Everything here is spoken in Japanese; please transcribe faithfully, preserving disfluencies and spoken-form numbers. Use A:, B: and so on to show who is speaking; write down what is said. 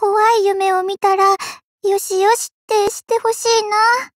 A: 怖い夢を見たら、よしよしってしてほしいな。